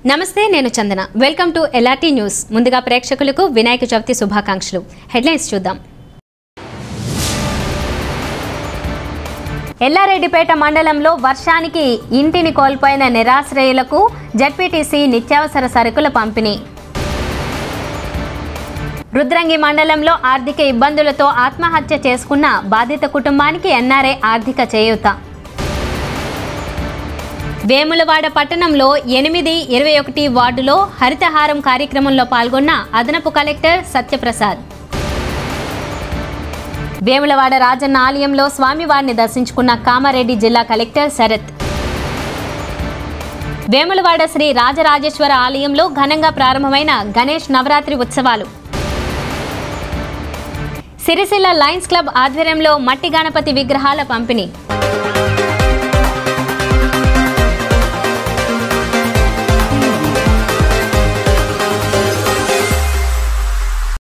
నమస్తే నేను Chandana welcome to LRT news ముందుగా ప్రేక్షకులకు వినాయక చవితి శుభాకాంక్షలు హెడ్లైన్స్ చూద్దాం ఎల్లారెడ్డిపేట మండలంలో వర్షానికి ఇంటిని కోల్పోయిన నిరాశ్రయులకు జడ్పీటీసీ నిత్యావసర సరుకుల పంపిణీ రుద్రంగి మండలంలో ఆర్థిక ఇబ్బందులతో ఆత్మహత్య చేసుకున్న బాధిత కుటుంబానికి ఎన్ఆర్ఐ ఆర్థిక చేయూత వేములవాడ పట్టణంలో 8, 21 వార్డులో హరితహారం కార్యక్రమంలో పాల్గొన్న అదనపు కలెక్టర్ సత్యప్రసాద్ వేములవాడ రాజన్న ఆలయంలో స్వామివారిని దర్శించుకున్న కామారెడ్డి జిల్లా కలెక్టర్ శరత్ వేములవాడ శ్రీ రాజరాజేశ్వర ఆలయంలో ఘనంగా ప్రారంభమైన గణేష్ నవరాత్రి ఉత్సవాలు సిరిసిల్ల లయన్స్ క్లబ్ ఆధ్వర్యంలో మట్టి గణపతి విగ్రహాల పంపిణీ